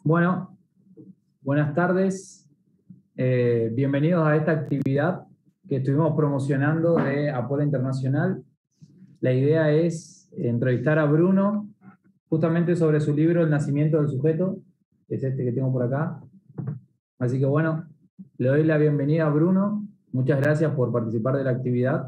Bueno, buenas tardes. Bienvenidos a esta actividad que estuvimos promocionando de Apolo Internacional. La idea es entrevistar a Bruno justamente sobre su libro El nacimiento del sujeto, que es este que tengo por acá. Así que bueno, le doy la bienvenida a Bruno. Muchas gracias por participar de la actividad.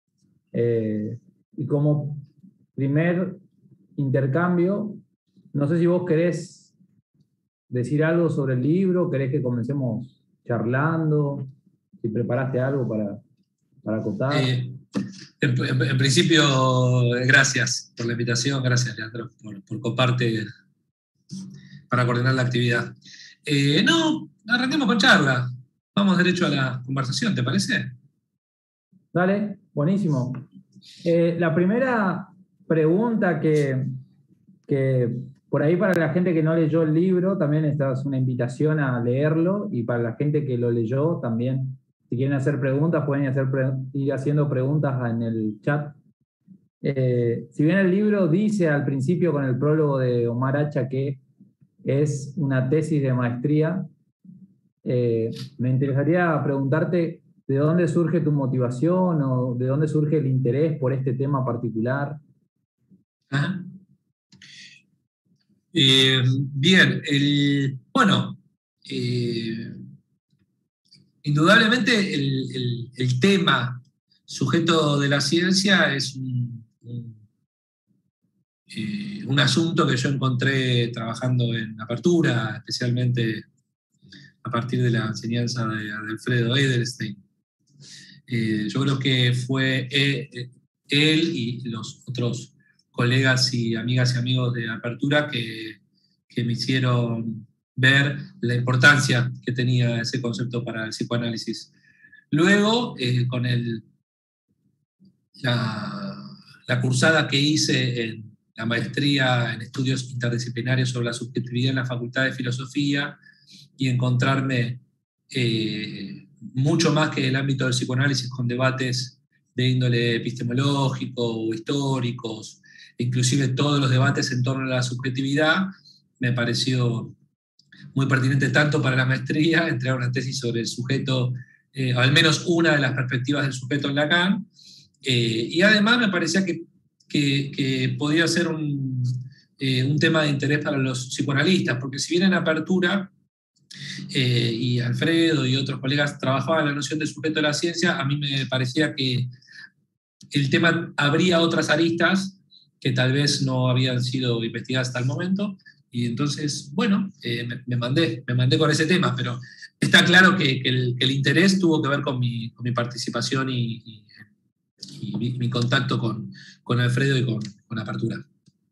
Y como primer intercambio, no sé si vos querés decir algo sobre el libro, querés que comencemos charlando, si preparaste algo para acotar. En principio, gracias por la invitación, gracias Leandro por coparte para coordinar la actividad. No, arranquemos con charla, vamos derecho a la conversación, ¿te parece? Dale, buenísimo. La primera pregunta que por ahí para la gente que no leyó el libro, también esta es una invitación a leerlo, y para la gente que lo leyó también, si quieren hacer preguntas, pueden ir haciendo preguntas en el chat. Si bien el libro dice al principio con el prólogo de Omar Hacha que es una tesis de maestría, me interesaría preguntarte de dónde surge tu motivación o de dónde surge el interés por este tema particular. Ajá. Bien, indudablemente el tema sujeto de la ciencia es un asunto que yo encontré trabajando en Apertura, especialmente a partir de la enseñanza de Alfredo Edelstein. Yo creo que fue él y los otros colegas y amigas y amigos de Apertura que me hicieron ver la importancia que tenía ese concepto para el psicoanálisis. Luego, con la cursada que hice en la maestría en estudios interdisciplinarios sobre la subjetividad en la Facultad de Filosofía, y encontrarme mucho más que el ámbito del psicoanálisis con debates de índole epistemológico o históricos, inclusive todos los debates en torno a la subjetividad, me pareció muy pertinente tanto para la maestría, entregar una tesis sobre el sujeto, al menos una de las perspectivas del sujeto en Lacan, y además me parecía que podía ser un tema de interés para los psicoanalistas, porque si bien en Apertura y Alfredo y otros colegas trabajaban la noción de sujeto de la ciencia, a mí me parecía que el tema abría otras aristas que tal vez no habían sido investigadas hasta el momento, y entonces, bueno, me mandé con ese tema, pero está claro que el interés tuvo que ver con mi participación y mi contacto con Alfredo y con Apertura.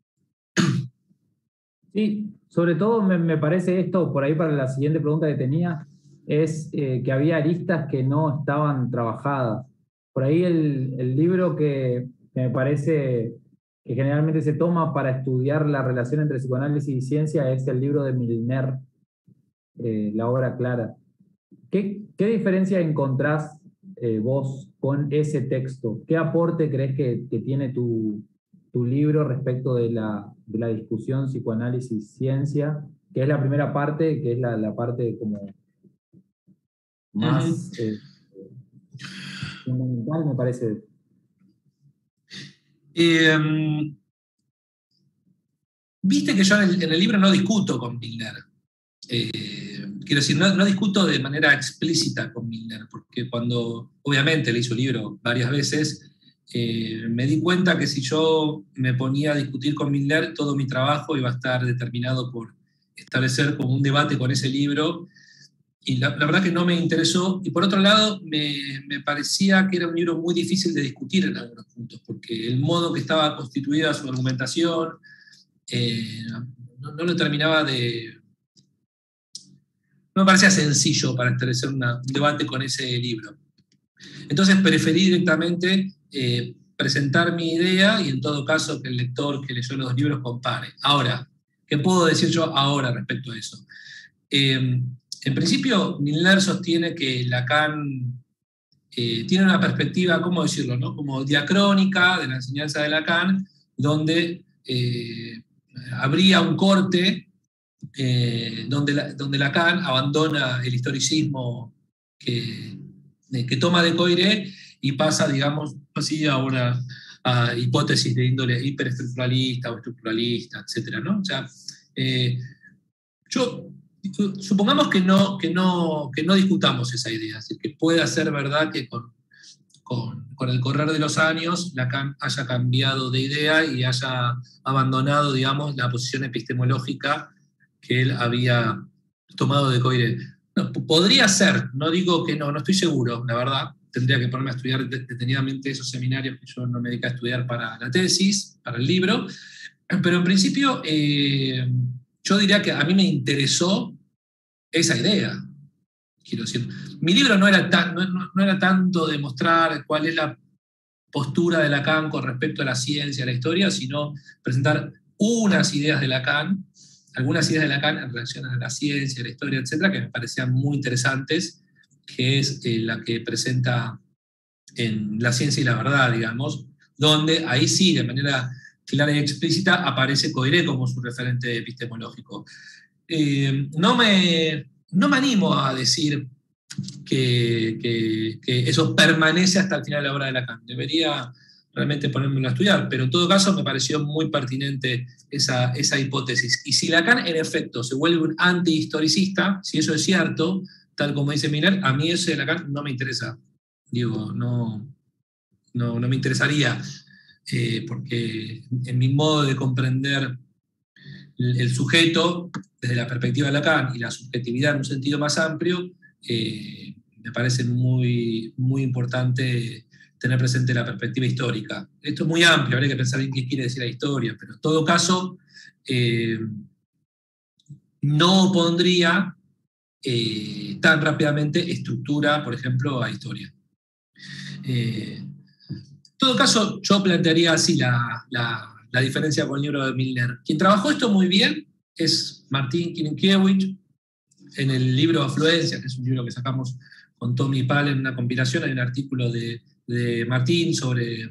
Sí, sobre todo me parece esto, por ahí para la siguiente pregunta que tenía, es que había aristas que no estaban trabajadas. Por ahí el libro que me parece que generalmente se toma para estudiar la relación entre psicoanálisis y ciencia es el libro de Milner, La obra clara. ¿Qué diferencia encontrás vos con ese texto? ¿Qué aporte crees que tiene tu libro respecto de la discusión psicoanálisis-ciencia? Que es la primera parte, que es la parte como más fundamental, me parece. Viste que yo en el libro no discuto con Milner. Quiero decir, no discuto de manera explícita con Milner, porque cuando obviamente leí su libro varias veces, me di cuenta que si yo me ponía a discutir con Milner, todo mi trabajo iba a estar determinado por establecer como un debate con ese libro, y la verdad que no me interesó, y por otro lado me parecía que era un libro muy difícil de discutir en algunos puntos, porque el modo que estaba constituida su argumentación no lo terminaba de... No me parecía sencillo para establecer un debate con ese libro. Entonces preferí directamente presentar mi idea y en todo caso que el lector que leyó los dos libros compare. Ahora, ¿qué puedo decir yo ahora respecto a eso? En principio, Milner sostiene que Lacan tiene una perspectiva, ¿cómo decirlo?, ¿no?, como diacrónica de la enseñanza de Lacan, donde habría un corte donde Lacan abandona el historicismo que toma de Coiré y pasa, digamos, así a hipótesis de índole hiperestructuralista o estructuralista, etc. ¿no? O sea, supongamos que no discutamos esa idea, es decir, que pueda ser verdad que con el correr de los años Lacan haya cambiado de idea y haya abandonado, digamos, la posición epistemológica que él había tomado de Coiré. No, podría ser, no digo que no estoy seguro, la verdad. Tendría que ponerme a estudiar detenidamente esos seminarios que yo no me dediqué a estudiar para la tesis, para el libro, pero en principio yo diría que a mí me interesó esa idea. Quiero decir, mi libro no era tanto demostrar cuál es la postura de Lacan con respecto a la ciencia, a la historia, sino presentar unas ideas de Lacan, algunas ideas de Lacan en relación a la ciencia, a la historia, etcétera, que me parecían muy interesantes, que es la que presenta en La ciencia y la verdad, digamos, donde ahí sí, de manera clara y explícita, aparece Coiré como su referente epistemológico. No me animo a decir que eso permanece hasta el final de la obra de Lacan. Debería realmente ponérmelo a estudiar, pero en todo caso me pareció muy pertinente esa hipótesis. Y si Lacan en efecto se vuelve un antihistoricista, si eso es cierto, tal como dice Miller, a mí ese de Lacan no me interesa. Digo, no me interesaría, porque en mi modo de comprender el sujeto desde la perspectiva de Lacan y la subjetividad en un sentido más amplio, me parece muy, muy importante tener presente la perspectiva histórica. Esto es muy amplio, habría que pensar en qué quiere decir la historia, pero en todo caso, no opondría tan rápidamente estructura, por ejemplo, a historia. En todo caso, yo plantearía así la diferencia con el libro de Milner. Quien trabajó esto muy bien es Martín Kininkiewicz. En el libro Afluencia, que es un libro que sacamos con Tommy Pal en una compilación, hay un artículo de Martín sobre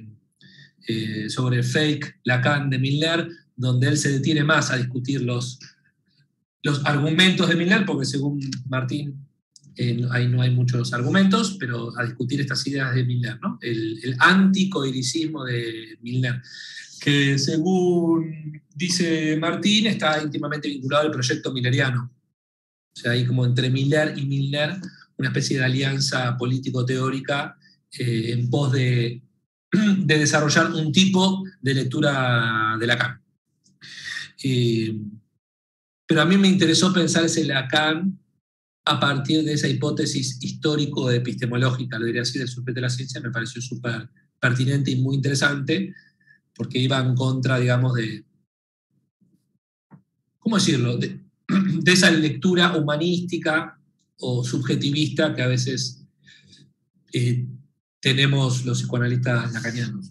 fake Lacan de Milner, donde él se detiene más a discutir los argumentos de Milner, porque según Martín ahí no hay muchos argumentos, pero a discutir estas ideas de Milner, ¿no? El anticoiricismo de Milner, que según dice Martín está íntimamente vinculado al proyecto milleriano. O sea, hay como entre Miller y Milner una especie de alianza político-teórica en pos de desarrollar un tipo de lectura de Lacan. Pero a mí me interesó pensar ese Lacan a partir de esa hipótesis histórico-epistemológica, lo diría así, del sujeto de la ciencia, me pareció súper pertinente y muy interesante, porque iba en contra, digamos, ¿cómo decirlo?, de esa lectura humanística o subjetivista que a veces tenemos los psicoanalistas lacanianos.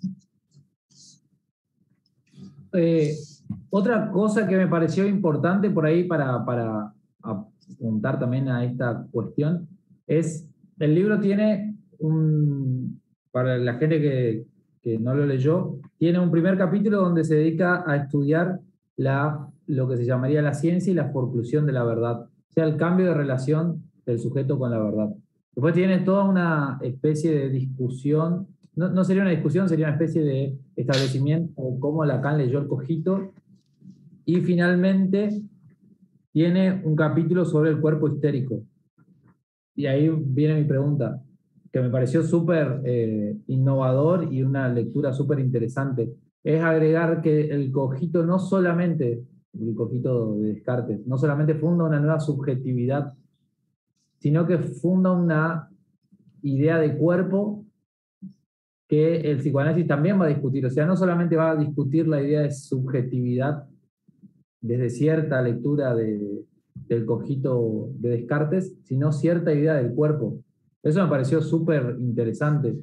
Otra cosa que me pareció importante por ahí para apuntar también a esta cuestión es, el libro tiene para la gente que no lo leyó, tiene un primer capítulo donde se dedica a estudiar lo que se llamaría la ciencia y la forclusión de la verdad, o sea, el cambio de relación del sujeto con la verdad. Después tiene toda una especie de discusión, no sería una discusión, sería una especie de establecimiento de cómo Lacan leyó el cogito, y finalmente tiene un capítulo sobre el cuerpo histérico. Y ahí viene mi pregunta, que me pareció súper innovador y una lectura súper interesante. Es agregar que el cogito no solamente, el cogito de Descartes, no solamente funda una nueva subjetividad, sino que funda una idea de cuerpo que el psicoanálisis también va a discutir. O sea, no solamente va a discutir la idea de subjetividad desde cierta lectura del cogito de Descartes, sino cierta idea del cuerpo. Eso me pareció súper interesante.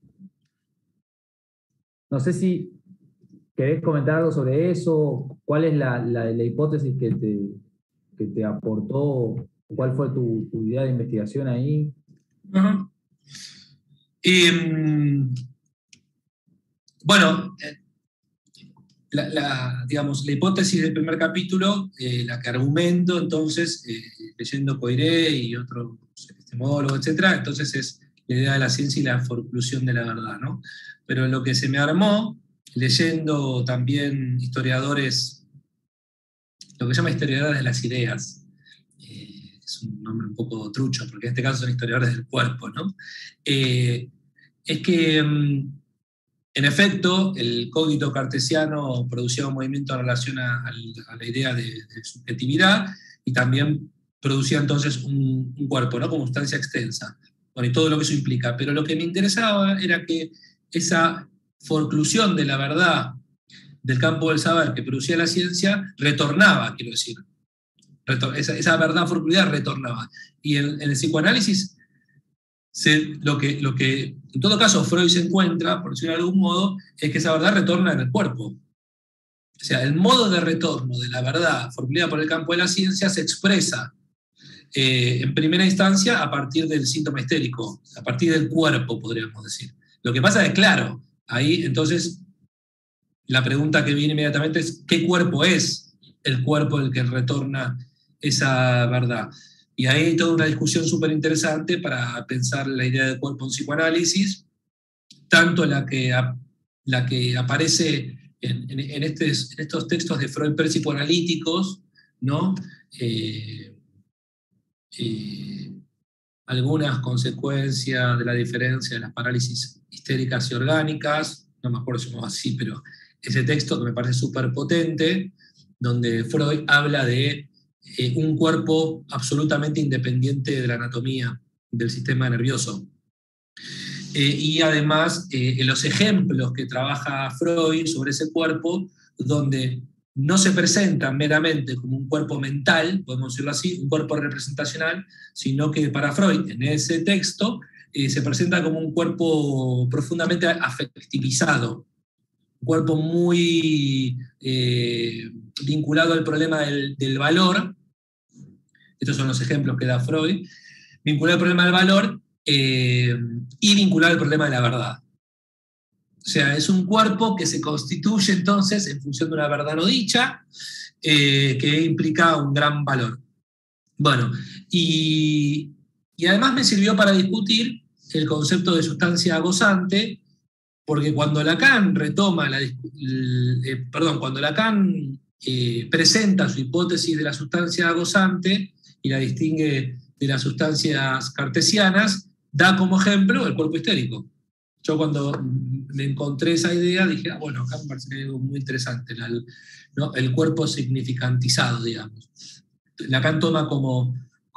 No sé si querés comentar algo sobre eso, cuál es la hipótesis que te aportó, cuál fue tu idea de investigación ahí. Uh-huh. Bueno, digamos, la hipótesis del primer capítulo, la que argumento entonces, leyendo Poiré y otros epistemólogos, etc., entonces es la idea de la ciencia y la forclusión de la verdad, ¿no? Pero lo que se me armó, leyendo también historiadores, lo que se llama historiadores de las ideas, es un nombre un poco trucho, porque en este caso son historiadores del cuerpo, ¿no? Es que, en efecto, el cogito cartesiano producía un movimiento en relación a la idea de subjetividad, y también producía entonces un cuerpo, ¿no? Como sustancia extensa. Bueno, y todo lo que eso implica. Pero lo que me interesaba era que esa forclusión de la verdad del campo del saber que producía la ciencia retornaba, quiero decir. Esa verdad forcluida retornaba. Y en el psicoanálisis, lo que en todo caso Freud se encuentra, por decirlo de algún modo, es que esa verdad retorna en el cuerpo. O sea, el modo de retorno de la verdad formuleada por el campo de la ciencia se expresa en primera instancia a partir del síntoma histérico, a partir del cuerpo, podríamos decir. Lo que pasa es, claro, ahí entonces la pregunta que viene inmediatamente es: ¿qué cuerpo es el cuerpo el que retorna esa verdad? Y ahí hay toda una discusión súper interesante para pensar la idea de cuerpo en psicoanálisis, tanto la que aparece en estos textos de Freud psicoanalíticos, ¿no? Algunas consecuencias de la diferencia de las parálisis histéricas y orgánicas, no me acuerdo si se llama así, pero ese texto que me parece súper potente, donde Freud habla de un cuerpo absolutamente independiente de la anatomía del sistema nervioso. Y además, los ejemplos que trabaja Freud sobre ese cuerpo, donde no se presenta meramente como un cuerpo mental, podemos decirlo así, un cuerpo representacional, sino que para Freud, en ese texto, se presenta como un cuerpo profundamente afectivizado, un cuerpo muy vinculado al problema del valor. Estos son los ejemplos que da Freud, vinculado al problema del valor y vinculado al problema de la verdad. O sea, es un cuerpo que se constituye entonces en función de una verdad no dicha, que implica un gran valor. Bueno, y además me sirvió para discutir el concepto de sustancia gozante, porque cuando Lacan presenta su hipótesis de la sustancia gozante y la distingue de las sustancias cartesianas, da como ejemplo el cuerpo histérico. Yo cuando me encontré esa idea dije, bueno, acá me parece algo muy interesante, ¿no? El cuerpo significantizado, digamos. Lacan toma como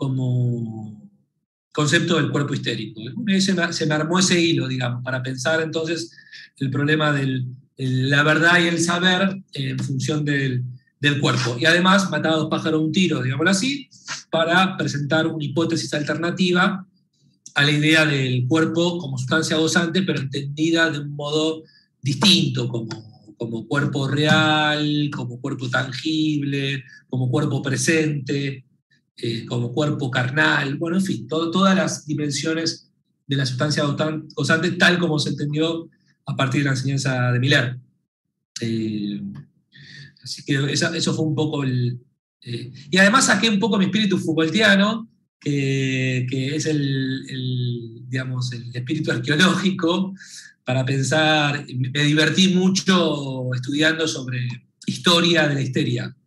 concepto del cuerpo histérico. Y se me armó ese hilo, digamos, para pensar entonces el problema de la verdad y el saber en función del cuerpo. Y además mataba a dos pájaros de un tiro, digámoslo así, para presentar una hipótesis alternativa a la idea del cuerpo como sustancia gozante, pero entendida de un modo distinto, como cuerpo real, como cuerpo tangible, como cuerpo presente, como cuerpo carnal, bueno, en fin, todas las dimensiones de la sustancia gozante, tal como se entendió a partir de la enseñanza de Miller. Así que eso fue un poco y además saqué un poco mi espíritu Foucaultiano, que es digamos, el espíritu arqueológico, para pensar. Me divertí mucho estudiando sobre historia de la histeria.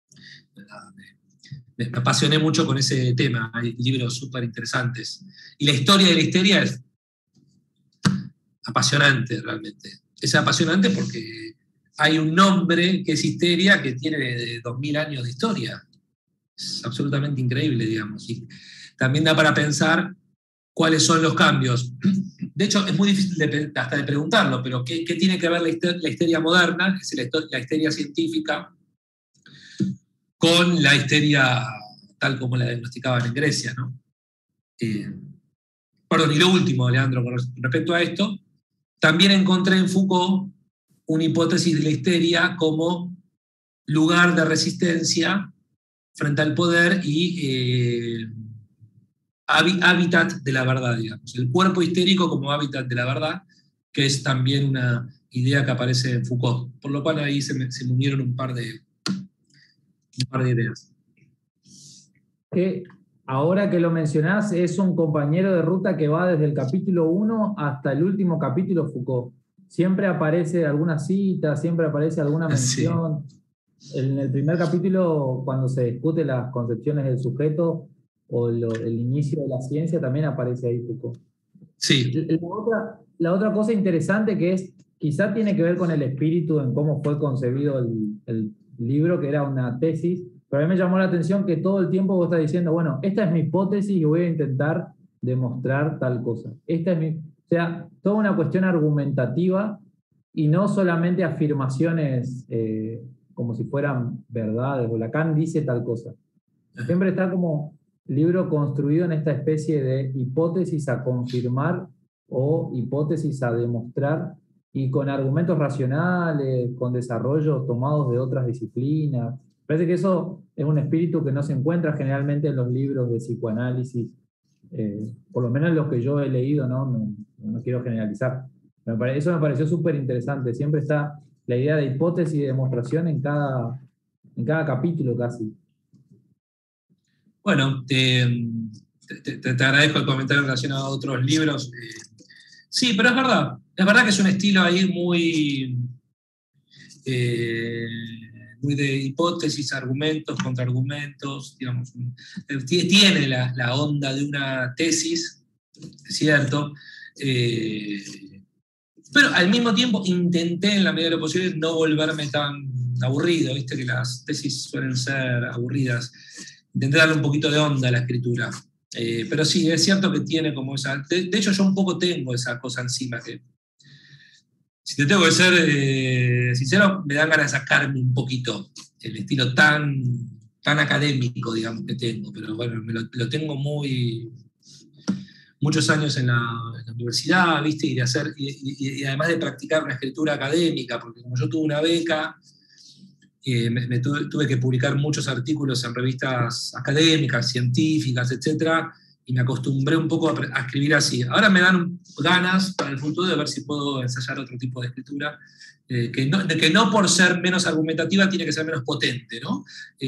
Me apasioné mucho con ese tema, hay libros súper interesantes. Y la historia de la histeria es apasionante realmente. Es apasionante porque hay un nombre que es histeria que tiene 2000 años de historia. Es absolutamente increíble, digamos. Y también da para pensar cuáles son los cambios. De hecho, es muy difícil hasta de preguntarlo, pero ¿qué tiene que ver la histeria moderna, es la histeria científica, con la histeria tal como la diagnosticaban en Grecia, ¿no? Perdón, y lo último, Leandro, con respecto a esto, también encontré en Foucault una hipótesis de la histeria como lugar de resistencia frente al poder y hábitat de la verdad, digamos. El cuerpo histérico como hábitat de la verdad, que es también una idea que aparece en Foucault, por lo cual ahí se me unieron un par de ideas. Que ahora que lo mencionás, es un compañero de ruta que va desde el capítulo 1 hasta el último capítulo Foucault. Siempre aparece alguna cita, siempre aparece alguna mención. Sí. En el primer capítulo, cuando se discute las concepciones del sujeto o el inicio de la ciencia, también aparece ahí Foucault. Sí. La otra cosa interesante que es, quizá tiene que ver con el espíritu en cómo fue concebido el libro, que era una tesis, pero a mí me llamó la atención que todo el tiempo vos estás diciendo, bueno, esta es mi hipótesis y voy a intentar demostrar tal cosa. O sea, toda una cuestión argumentativa y no solamente afirmaciones como si fueran verdades, o Lacan dice tal cosa. Siempre está como libro construido en esta especie de hipótesis a confirmar o hipótesis a demostrar, y con argumentos racionales, con desarrollos tomados de otras disciplinas. Parece que eso es un espíritu que no se encuentra generalmente en los libros de psicoanálisis, por lo menos los que yo he leído, no quiero generalizar. Eso me pareció súper interesante. Siempre está la idea de hipótesis y demostración en cada capítulo casi. Bueno, te agradezco el comentario relacionado a otros libros. Sí, pero es verdad que es un estilo ahí muy de hipótesis, argumentos, contraargumentos, digamos. Tiene la onda de una tesis, es cierto, pero al mismo tiempo intenté en la medida de lo posible no volverme tan aburrido, viste que las tesis suelen ser aburridas. Intenté darle un poquito de onda a la escritura. Pero sí, es cierto que tiene como esa... De hecho, yo un poco tengo esa cosa encima que... Si te tengo que ser sincero, me dan ganas de sacarme un poquito el estilo tan académico, digamos, que tengo. Pero bueno, lo tengo muchos años en la universidad, ¿viste? Y además de practicar una escritura académica, porque como yo tuve una beca... tuve que publicar muchos artículos en revistas académicas, científicas, etc. Y me acostumbré un poco a escribir así. Ahora me dan ganas para el futuro de ver si puedo ensayar otro tipo de escritura, que no por ser menos argumentativa tiene que ser menos potente, ¿no?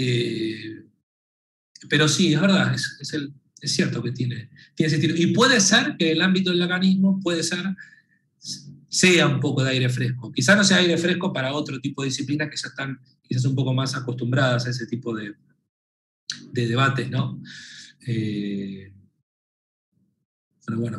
Pero sí, es verdad, es cierto que tiene ese estilo. Y puede ser que el ámbito del lacanismo sea un poco de aire fresco. Quizás no sea aire fresco para otro tipo de disciplinas que ya están quizás un poco más acostumbradas a ese tipo de debates, ¿no? Pero bueno.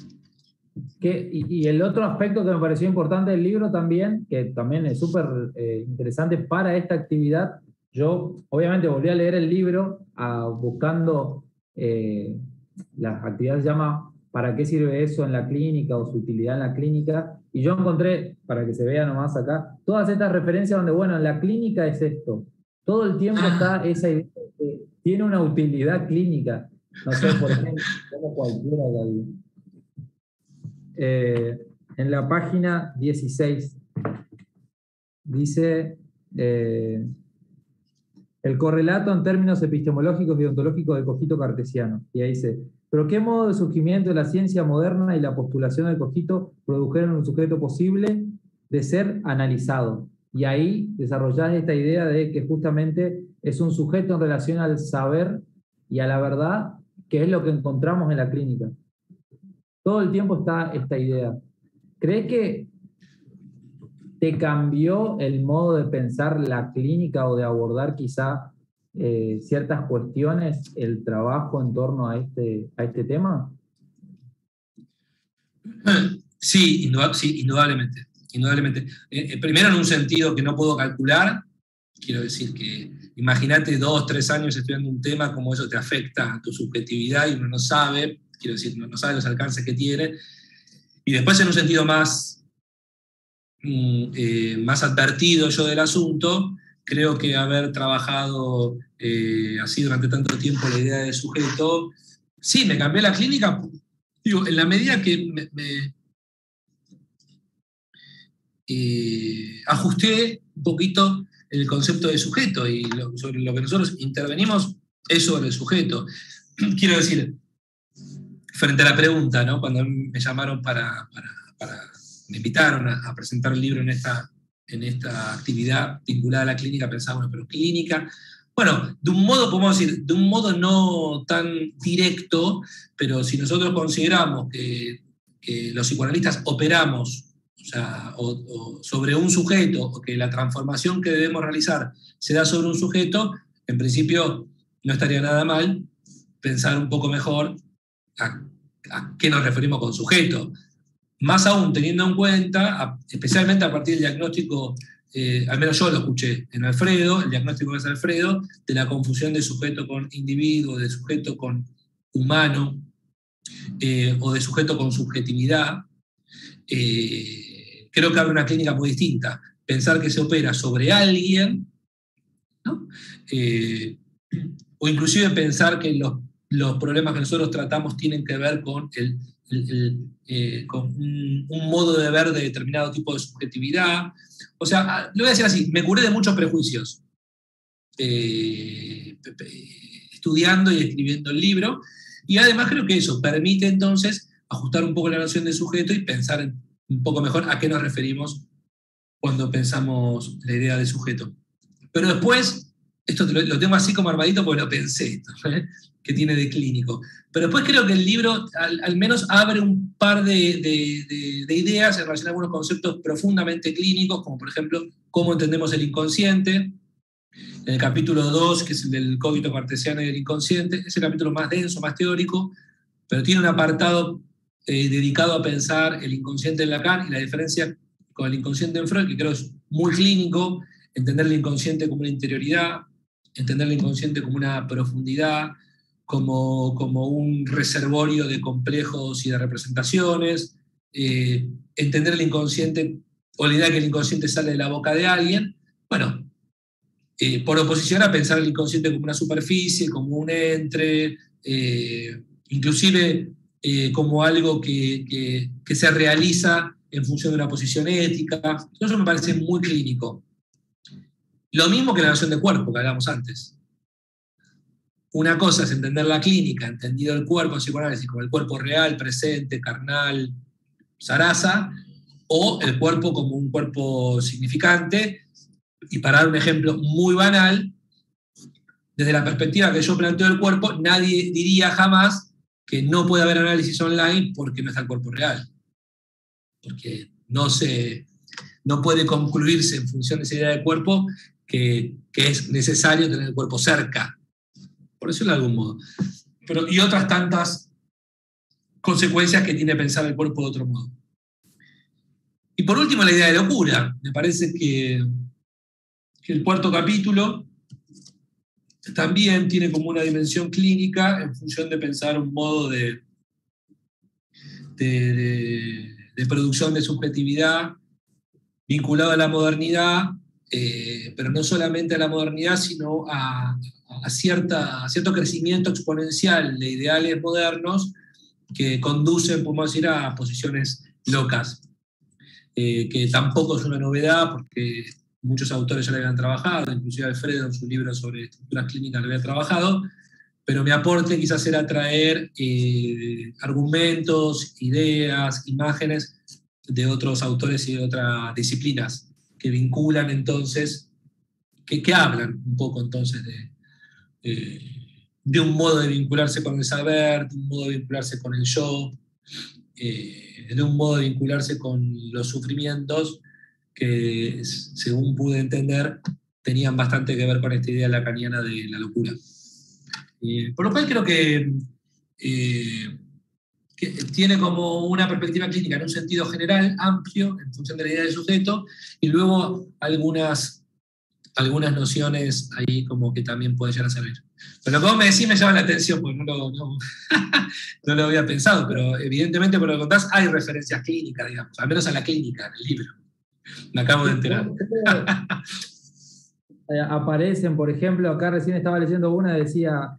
Y el otro aspecto que me pareció importante del libro también, que también es súper interesante para esta actividad, yo obviamente volví a leer el libro buscando las actividades se llama ¿para qué sirve eso en la clínica o su utilidad en la clínica? Y yo encontré, para que se vea nomás acá, todas estas referencias donde, bueno, en la clínica es esto. Todo el tiempo está esa idea de que tiene una utilidad clínica. No sé, por ejemplo, como cualquiera en la página 16 dice el correlato en términos epistemológicos y ontológicos del cogito cartesiano. Y ahí dice, pero ¿qué modo de surgimiento de la ciencia moderna y la postulación del cogito produjeron un sujeto posible de ser analizado? Y ahí desarrollás esta idea de que justamente es un sujeto en relación al saber y a la verdad, que es lo que encontramos en la clínica. Todo el tiempo está esta idea. ¿Crees que te cambió el modo de pensar la clínica o de abordar quizá ciertas cuestiones, el trabajo en torno a este tema? Sí, indudablemente. Primero en un sentido que no puedo calcular, quiero decir que imagínate 2, 3 años estudiando un tema, como eso te afecta a tu subjetividad y uno no sabe, quiero decir, no sabe los alcances que tiene. Y después en un sentido más advertido yo del asunto, creo que haber trabajado así durante tanto tiempo la idea de sujeto, sí, me cambió la clínica, digo, en la medida que me ajusté un poquito el concepto de sujeto y sobre lo que nosotros intervenimos es sobre el sujeto. Quiero decir, frente a la pregunta, ¿no? Cuando me llamaron para me invitaron a presentar el libro en esta actividad vinculada a la clínica, pensaba, bueno, pero clínica, bueno, de un modo, podemos decir, de un modo no tan directo, pero si nosotros consideramos que los psicoanalistas operamos, o sea, o sobre un sujeto, o que la transformación que debemos realizar se da sobre un sujeto, en principio no estaría nada mal pensar un poco mejor a qué nos referimos con sujeto. Más aún teniendo en cuenta, especialmente a partir del diagnóstico, al menos yo lo escuché en Alfredo, el diagnóstico que es Alfredo, de la confusión de sujeto con individuo, de sujeto con humano, o de sujeto con subjetividad. Creo que abre una clínica muy distinta. Pensar que se opera sobre alguien, ¿no? O inclusive pensar que los problemas que nosotros tratamos tienen que ver con con un modo de ver de determinado tipo de subjetividad. O sea, lo voy a decir así, me curé de muchos prejuicios estudiando y escribiendo el libro, y además creo que eso permite entonces ajustar un poco la noción de sujeto y pensar un poco mejor a qué nos referimos cuando pensamos la idea de sujeto. Pero después, esto lo tengo así como armadito porque lo pensé, que tiene de clínico. Pero después creo que el libro al menos abre un par de ideas en relación a algunos conceptos profundamente clínicos, como por ejemplo, cómo entendemos el inconsciente. En el capítulo 2, que es el del cogito cartesiano y el inconsciente, es el capítulo más denso, más teórico, pero tiene un apartado dedicado a pensar el inconsciente en Lacan y la diferencia con el inconsciente en Freud, que creo es muy clínico, entender el inconsciente como una interioridad, entender el inconsciente como una profundidad, como un reservorio de complejos y de representaciones, entender el inconsciente, o la idea que el inconsciente sale de la boca de alguien, bueno, por oposición a pensar el inconsciente como una superficie, como un entre, inclusive como algo que se realiza en función de una posición ética. Eso me parece muy clínico. Lo mismo que la noción de cuerpo que hablamos antes. Una cosa es entender la clínica, entendido el cuerpo en psicoanálisis como el cuerpo real, presente, carnal, zaraza, o el cuerpo como un cuerpo significante. Y para dar un ejemplo muy banal, desde la perspectiva que yo planteo del cuerpo, nadie diría jamás que no puede haber análisis online porque no está el cuerpo real. Porque no puede concluirse en función de esa idea de cuerpo que es necesario tener el cuerpo cerca. Por eso de algún modo. Y otras tantas consecuencias que tiene pensar el cuerpo de otro modo. Y por último, la idea de locura. Me parece que el cuarto capítulo también tiene como una dimensión clínica en función de pensar un modo de producción de subjetividad vinculado a la modernidad, pero no solamente a la modernidad, sino a cierto crecimiento exponencial de ideales modernos que conducen, podemos decir, a posiciones locas, que tampoco es una novedad porque muchos autores ya lo habían trabajado, inclusive Alfredo en su libro sobre estructuras clínicas lo había trabajado, pero mi aporte quizás era traer argumentos, ideas, imágenes de otros autores y de otras disciplinas que vinculan entonces, que hablan un poco entonces de un modo de vincularse con el saber, de un modo de vincularse con el yo, de un modo de vincularse con los sufrimientos que, según pude entender, tenían bastante que ver con esta idea lacaniana de la locura. Por lo cual creo que tiene como una perspectiva clínica en un sentido general, amplio, en función de la idea del sujeto, y luego algunas nociones ahí como que también pueden llegar a servir. Pero como me decís me llama la atención, porque no lo había pensado, pero evidentemente por lo que contás hay referencias clínicas, digamos, al menos a la clínica en el libro. Me acabo de enterar. Aparecen, por ejemplo, acá recién estaba leyendo una, decía,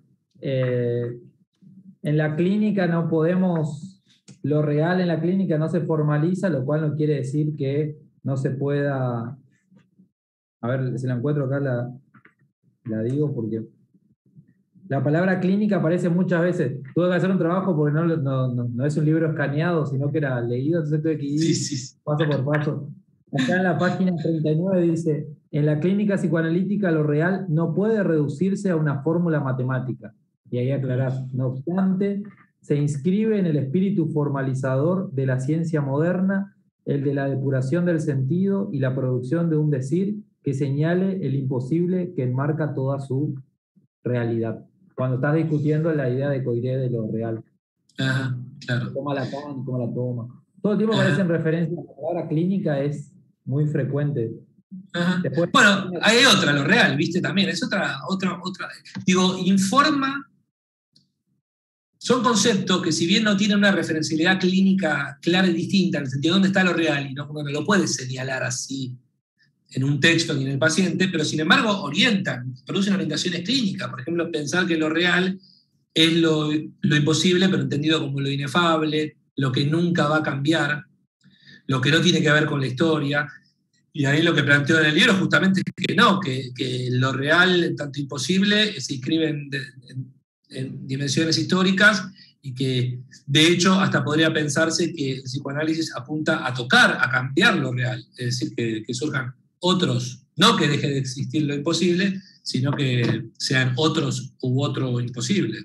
en la clínica no podemos, lo real en la clínica no se formaliza, lo cual no quiere decir que no se pueda, a ver, si la encuentro acá la digo porque La palabra clínica aparece muchas veces. Tuve que hacer un trabajo porque no es un libro escaneado, sino que era leído, entonces tuve que Sí, ir sí. paso por paso. Acá en la página 39 dice, en la clínica psicoanalítica lo real no puede reducirse a una fórmula matemática. Y ahí aclarás, no obstante, se inscribe en el espíritu formalizador de la ciencia moderna, el de la depuración del sentido y la producción de un decir que señale el imposible que enmarca toda su realidad. Cuando estás discutiendo la idea de Coiré de lo real. Ajá, claro. Toma la Kant, cómo la toma. Todo el tiempo Ajá, aparecen referencias. La palabra clínica es muy frecuente. ajá. Después, Bueno, hay otra, lo real, ¿viste? También, es otra. Digo, informa, son conceptos que si bien no tienen una referencialidad clínica clara y distinta, en el sentido de dónde está lo real, y uno no lo puede señalar así en un texto ni en el paciente, pero sin embargo orientan, producen orientaciones clínicas. Por ejemplo, pensar que lo real es lo imposible, pero entendido como lo inefable, lo que nunca va a cambiar, lo que no tiene que ver con la historia. Y ahí lo que planteo en el libro justamente es que no, que lo real, tanto imposible, se inscribe en dimensiones históricas y que de hecho hasta podría pensarse que el psicoanálisis apunta a tocar, a cambiar lo real, es decir, que surjan otros, no que deje de existir lo imposible, sino que sean otros u otro imposible.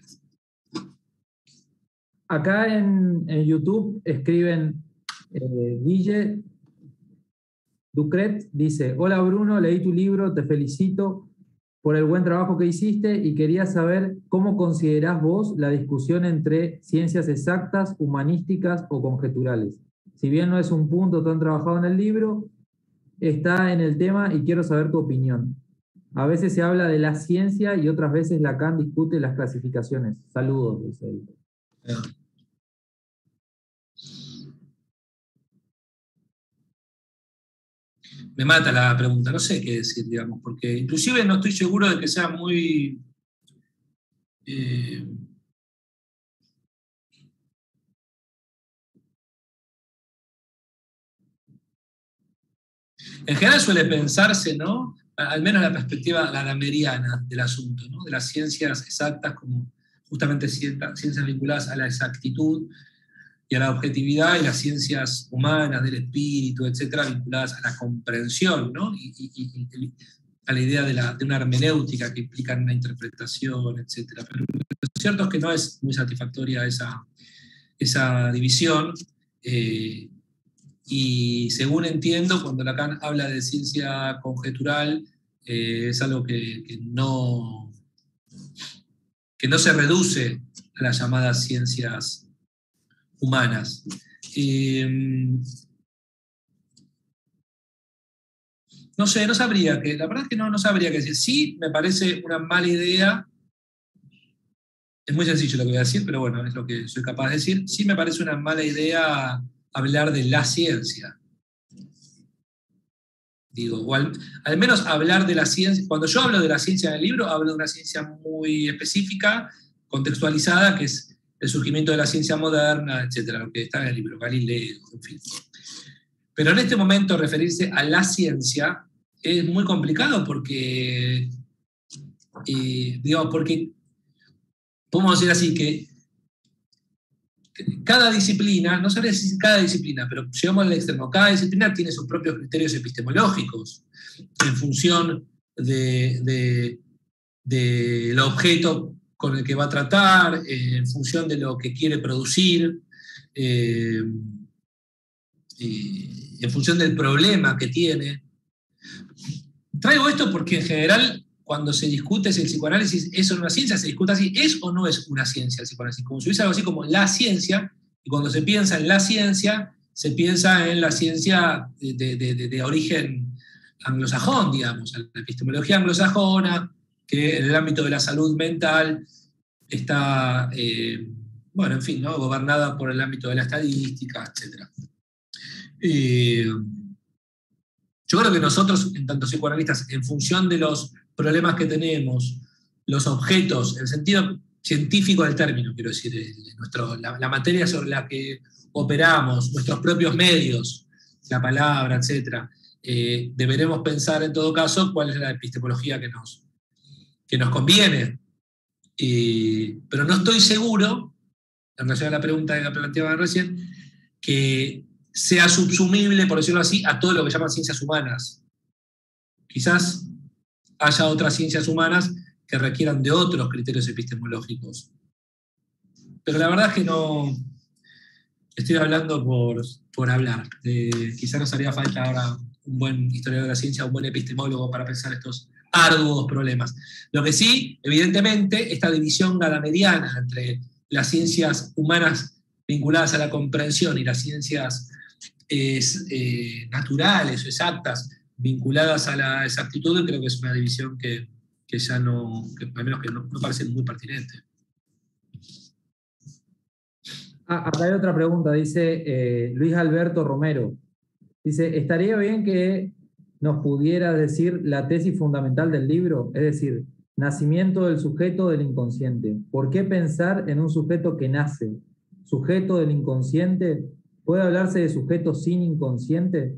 acá en YouTube escriben Guille Ducret, dice, hola Bruno, leí tu libro, te felicito por el buen trabajo que hiciste y quería saber cómo considerás vos la discusión entre ciencias exactas, humanísticas o conjeturales. Si bien no es un punto tan trabajado en el libro, está en el tema y quiero saber tu opinión. A veces se habla de la ciencia y otras veces Lacan discute las clasificaciones. Saludos, dice él. Me mata la pregunta, no sé qué decir, digamos, porque inclusive no estoy seguro de que sea muy... Eh, en general suele pensarse, ¿no? Al menos la perspectiva gadamerana del asunto, ¿no? De las ciencias exactas como justamente ciencias vinculadas a la exactitud y a la objetividad, y las ciencias humanas, del espíritu, etcétera, vinculadas a la comprensión, ¿no? Y a la idea de una hermenéutica que implica una interpretación, etcétera. Pero lo cierto es que no es muy satisfactoria esa división. Y según entiendo, cuando Lacan habla de ciencia conjetural, es algo que no se reduce a las llamadas ciencias humanas. No sé, no sabría que, la verdad es que no sabría qué decir. Sí, me parece una mala idea. Es muy sencillo lo que voy a decir, pero bueno, es lo que soy capaz de decir. Sí me parece una mala idea hablar de la ciencia. Digo, o al menos hablar de la ciencia. Cuando yo hablo de la ciencia en el libro, hablo de una ciencia muy específica, contextualizada, que es el surgimiento de la ciencia moderna, etcétera, lo que está en el libro, Galileo, en fin. Pero en este momento referirse a la ciencia es muy complicado porque, digamos, porque podemos decir así que cada disciplina, no sabría decir cada disciplina, pero llegamos al extremo, cada disciplina tiene sus propios criterios epistemológicos en función del objeto con el que va a tratar, en función de lo que quiere producir, en función del problema que tiene. Traigo esto porque en general, cuando se discute si el psicoanálisis es o no una ciencia, se discute así, ¿es o no es una ciencia el psicoanálisis? Como si hubiese algo así como la ciencia, y cuando se piensa en la ciencia, se piensa en la ciencia de origen anglosajón, digamos, la epistemología anglosajona, que en el ámbito de la salud mental está, bueno, en fin, ¿no? Gobernada por el ámbito de la estadística, etc. Yo creo que nosotros, en tanto psicoanalistas, en función de los problemas que tenemos, los objetos, el sentido científico del término, quiero decir, la materia sobre la que operamos, nuestros propios medios, la palabra, etc., deberemos pensar en todo caso cuál es la epistemología que nos conviene. Pero no estoy seguro, en relación a la pregunta que planteaban recién, que sea subsumible, por decirlo así, a todo lo que llaman ciencias humanas. Quizás haya otras ciencias humanas que requieran de otros criterios epistemológicos. Pero la verdad es que no estoy hablando por hablar. Quizás nos haría falta ahora un buen historiador de la ciencia, un buen epistemólogo para pensar estos arduos problemas. Lo que sí, evidentemente, esta división gadameriana entre las ciencias humanas vinculadas a la comprensión y las ciencias naturales o exactas vinculadas a la exactitud, creo que es una división que ya no, que al menos que no parece muy pertinente. Acá hay otra pregunta, dice Luis Alberto Romero. Dice, ¿estaría bien que nos pudiera decir la tesis fundamental del libro? Es decir, nacimiento del sujeto del inconsciente. ¿Por qué pensar en un sujeto que nace? ¿Sujeto del inconsciente? ¿Puede hablarse de sujeto sin inconsciente?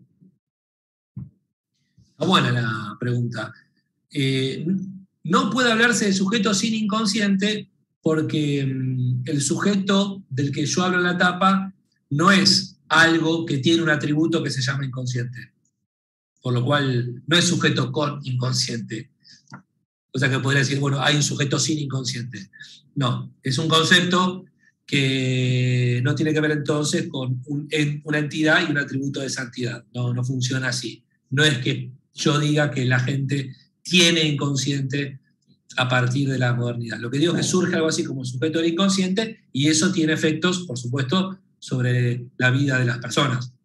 Está buena la pregunta. No puede hablarse de sujeto sin inconsciente porque el sujeto del que yo hablo en la tapa no es algo que tiene un atributo que se llama inconsciente. Por lo cual no es sujeto con inconsciente. O sea que podría decir, bueno, hay un sujeto sin inconsciente. No, es un concepto que no tiene que ver entonces con una entidad y un atributo de esa entidad. No, no funciona así. No es que yo diga que la gente tiene inconsciente a partir de la modernidad. Lo que digo es que surge algo así como sujeto del inconsciente y eso tiene efectos, por supuesto, sobre la vida de las personas.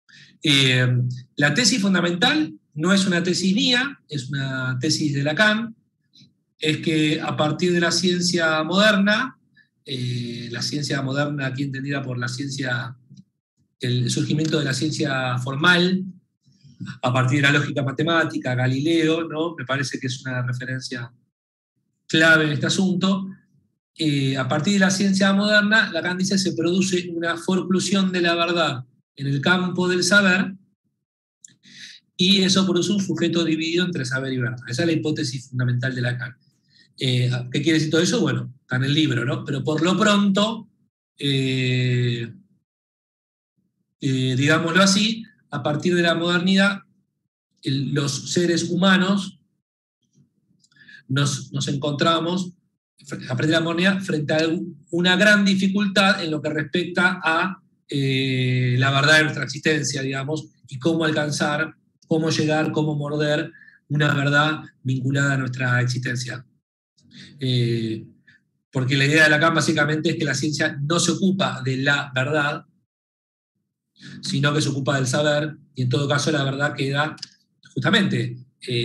La tesis fundamental no es una tesis mía, es una tesis de Lacan, es que a partir de la ciencia moderna aquí entendida por la ciencia, el surgimiento de la ciencia formal, a partir de la lógica matemática, Galileo, ¿no? Me parece que es una referencia clave en este asunto. A partir de la ciencia moderna, Lacan dice, se produce una forclusión de la verdad en el campo del saber, y eso produce un sujeto dividido entre saber y verdad. Esa es la hipótesis fundamental de Lacan. ¿Qué quiere decir todo eso? Bueno, está en el libro, ¿no? Pero por lo pronto, digámoslo así, a partir de la modernidad, los seres humanos nos encontramos, a partir de la modernidad, frente a una gran dificultad en lo que respecta a la verdad de nuestra existencia, digamos, y cómo alcanzar, cómo llegar, cómo morder una verdad vinculada a nuestra existencia. Porque la idea de Lacan básicamente es que la ciencia no se ocupa de la verdad, sino que se ocupa del saber, y en todo caso la verdad queda justamente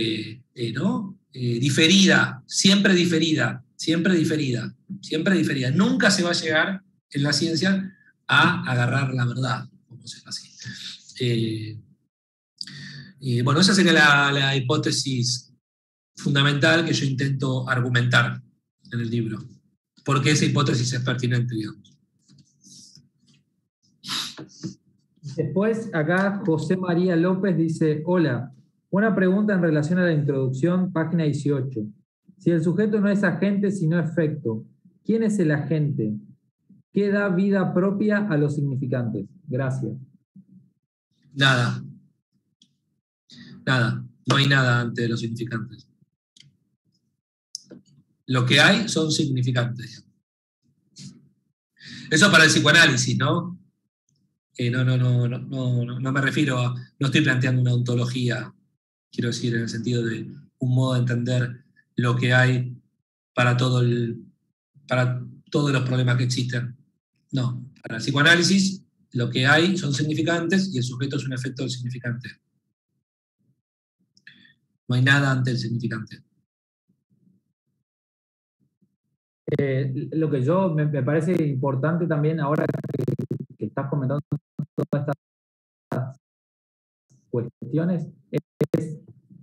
diferida, siempre diferida, siempre diferida, siempre diferida. Nunca se va a llegar en la ciencia a agarrar la verdad, vamos a decirlo así. Bueno, esa sería la hipótesis fundamental que yo intento argumentar en el libro. Porque esa hipótesis es pertinente, digamos. Después, acá José María López dice, hola, una pregunta en relación a la introducción, página 18. Si el sujeto no es agente, sino efecto, ¿quién es el agente? ¿Qué da vida propia a los significantes? Gracias. Nada. Nada. No hay nada ante los significantes. Lo que hay son significantes. Eso para el psicoanálisis, ¿no? No me refiero a, no estoy planteando una ontología, quiero decir, en el sentido de un modo de entender lo que hay para todos los problemas que existen. No, para el psicoanálisis lo que hay son significantes y el sujeto es un efecto del significante. No hay nada ante el significante. Lo que yo me parece importante también ahora que estás comentando todas estas cuestiones es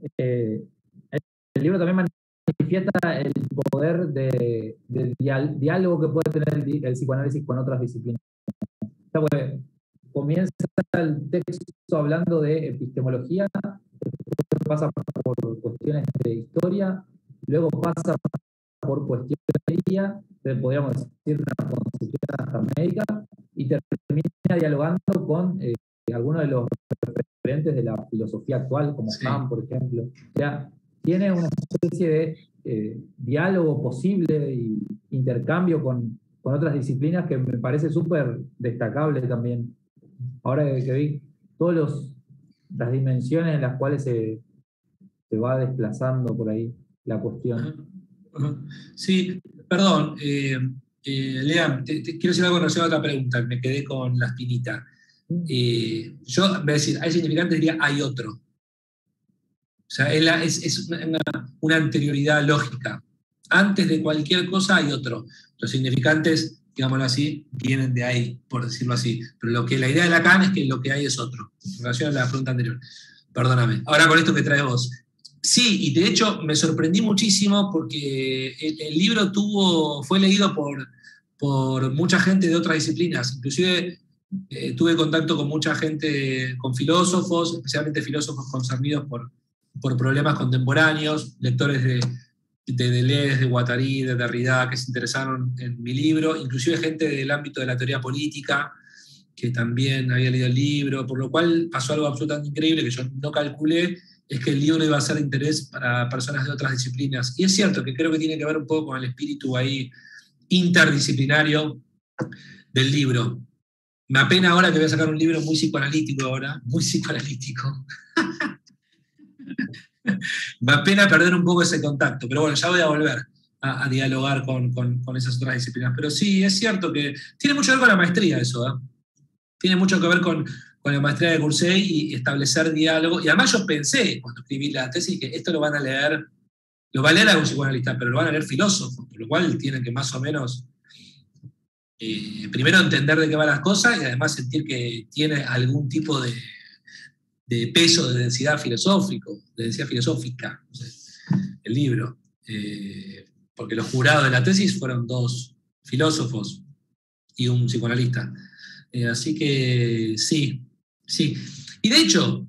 el libro también manifiesta el poder de diálogo que puede tener el psicoanálisis con otras disciplinas. Pues, comienza el texto hablando de epistemología, después pasa por cuestiones de historia, luego pasa por cuestiones de día, podríamos decir una concepción hasta médica, y termina dialogando con algunos de los referentes de la filosofía actual, como Kant, por ejemplo. O sea, tiene una especie de diálogo posible y intercambio con otras disciplinas que me parece súper destacable también. Ahora que vi todas las dimensiones en las cuales se va desplazando por ahí la cuestión. Sí, perdón, Lea, te quiero decir algo en relación a otra pregunta, me quedé con la espinita. Yo, en vez de decir, hay significantes, diría, hay otro. O sea, es una anterioridad lógica. Antes de cualquier cosa hay otro. Los significantes, digámoslo así, vienen de ahí, por decirlo así. Pero la idea de Lacan es que lo que hay es otro, en relación a la pregunta anterior. Perdóname. Ahora con esto que traes vos. Sí, y de hecho me sorprendí muchísimo porque el libro fue leído por mucha gente de otras disciplinas. Inclusive tuve contacto con mucha gente, con filósofos, especialmente filósofos concernidos por problemas contemporáneos, lectores de Deleuze, de Guattari, de Derrida, que se interesaron en mi libro, inclusive gente del ámbito de la teoría política, que también había leído el libro, por lo cual pasó algo absolutamente increíble que yo no calculé, es que el libro iba a ser de interés para personas de otras disciplinas. Y es cierto que creo que tiene que ver un poco con el espíritu ahí interdisciplinario del libro. Me apena ahora que voy a sacar un libro muy psicoanalítico ahora, muy psicoanalítico. Me apena perder un poco ese contacto, pero bueno, ya voy a volver a dialogar con esas otras disciplinas. Pero sí, es cierto que tiene mucho que ver con la maestría eso, ¿eh? Tiene mucho que ver con la maestría de Cursey y establecer diálogo. Y además yo pensé, cuando escribí la tesis, que esto lo va a leer algún psicoanalista, pero lo van a leer filósofos, por lo cual tienen que más o menos primero entender de qué van las cosas y además sentir que tiene algún tipo de peso, de densidad filosófica, no sé, el libro. Porque los jurados de la tesis fueron 2 filósofos y un psicoanalista. Así que sí. Y de hecho,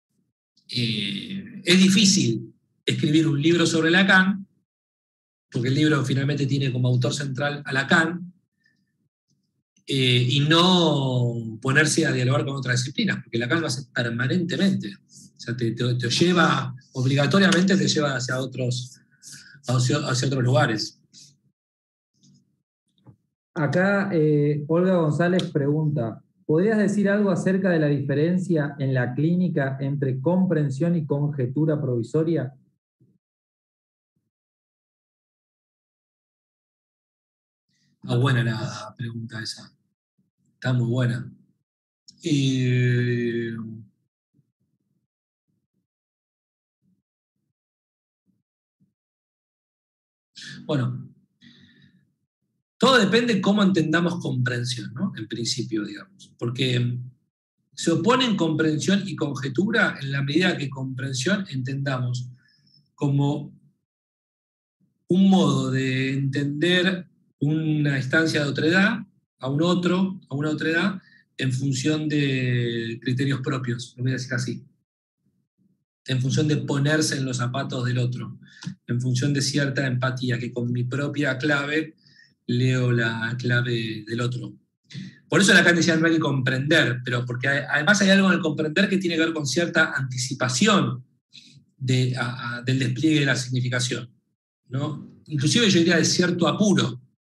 es difícil escribir un libro sobre Lacan, porque el libro finalmente tiene como autor central a Lacan, y no ponerse a dialogar con otras disciplinas, porque Lacan lo hace permanentemente. O sea, te lleva, obligatoriamente te lleva hacia otros lugares. Acá Olga González pregunta, ¿podrías decir algo acerca de la diferencia en la clínica entre comprensión y conjetura provisoria? Está buena la pregunta esa. Está muy buena. Bueno, todo depende de cómo entendamos comprensión, ¿no? En principio, digamos. Porque se oponen comprensión y conjetura en la medida que comprensión entendamos como un modo de entender una instancia de otredad a una otredad, en función de criterios propios, lo voy a decir así. En función de ponerse en los zapatos del otro, en función de cierta empatía, que con mi propia clave leo la clave del otro. Por eso Lacan decía no hay que comprender, pero porque además hay algo en el comprender que tiene que ver con cierta anticipación del despliegue de la significación, ¿no? Inclusive yo diría de cierto apuro.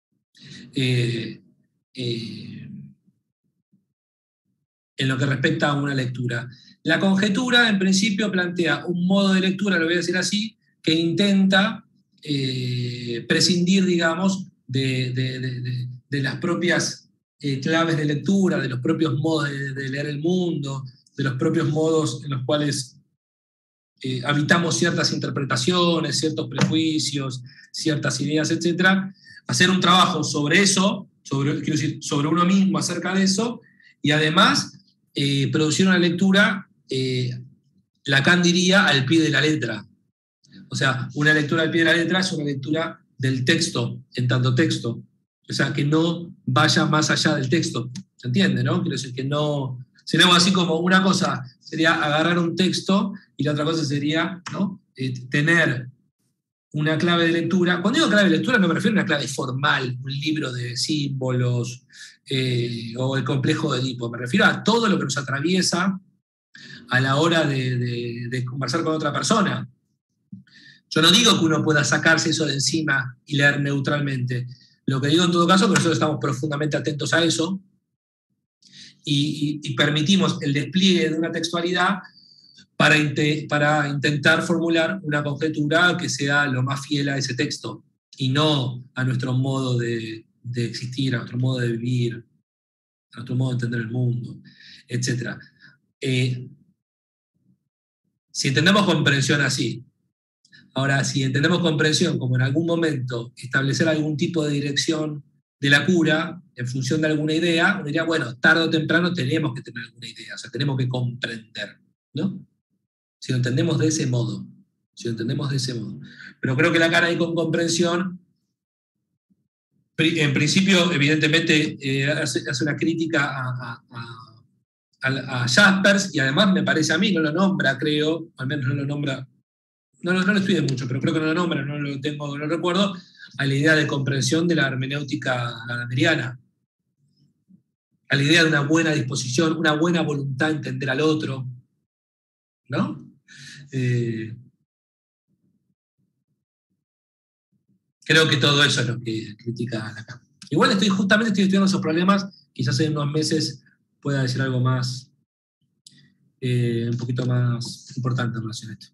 En lo que respecta a una lectura. La conjetura, en principio, plantea un modo de lectura, lo voy a decir así, que intenta prescindir, digamos, de las propias claves de lectura, de los propios modos de leer el mundo, de los propios modos en los cuales habitamos ciertas interpretaciones, ciertos prejuicios, ciertas ideas, etc. Hacer un trabajo sobre eso, sobre uno mismo acerca de eso, y además producir una lectura, Lacan diría, al pie de la letra. O sea, una lectura al pie de la letra es una lectura del texto, en tanto texto. O sea, que no vaya más allá del texto. ¿Se entiende, no? Quiero decir que no... Sería algo así como una cosa sería agarrar un texto y la otra cosa sería, ¿no? Tener una clave de lectura. Cuando digo clave de lectura no me refiero a una clave formal, un libro de símbolos o el complejo de Edipo. Me refiero a todo lo que nos atraviesa a la hora de conversar con otra persona. Yo no digo que uno pueda sacarse eso de encima y leer neutralmente. Lo que digo en todo caso es que nosotros estamos profundamente atentos a eso y permitimos el despliegue de una textualidad para intentar formular una conjetura que sea lo más fiel a ese texto y no a nuestro modo de existir, a nuestro modo de vivir, a nuestro modo de entender el mundo, etc. Si entendemos comprensión así, ahora, si entendemos comprensión como en algún momento establecer algún tipo de dirección de la cura en función de alguna idea, uno diría, bueno, tarde o temprano tenemos que tener alguna idea, o sea, tenemos que comprender, ¿no? Si lo entendemos de ese modo. Pero creo que la cara ahí con comprensión, en principio, evidentemente, hace una crítica a Jaspers, y además me parece a mí, no lo nombra, creo, al menos no lo nombra, no lo estudié mucho, pero creo que no lo nombra, no lo recuerdo, a la idea de comprensión de la hermenéutica gadameriana, a la idea de una buena disposición, una buena voluntad de entender al otro, ¿no? Creo que todo eso es lo que critica Lacan. Igual justamente estoy estudiando esos problemas, quizás en unos meses pueda decir algo más, un poquito más importante en relación a esto.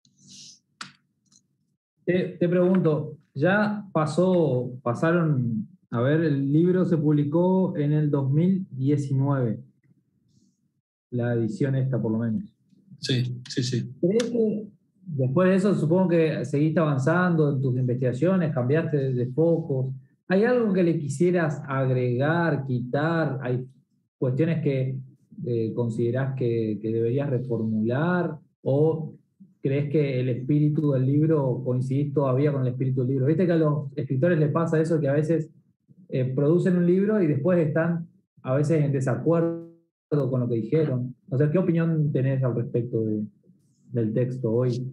Te pregunto, ya pasaron, a ver, el libro se publicó en el 2019, la edición esta por lo menos. Sí. ¿Crees que después de eso, supongo que seguiste avanzando en tus investigaciones, cambiaste de focos? ¿Hay algo que le quisieras agregar, quitar? ¿Hay cuestiones que considerás que deberías reformular? ¿O crees que el espíritu del libro, coincidís todavía con el espíritu del libro? Viste que a los escritores les pasa eso, que a veces producen un libro y después están a veces en desacuerdo con lo que dijeron. O sea, ¿qué opinión tenés al respecto del texto hoy?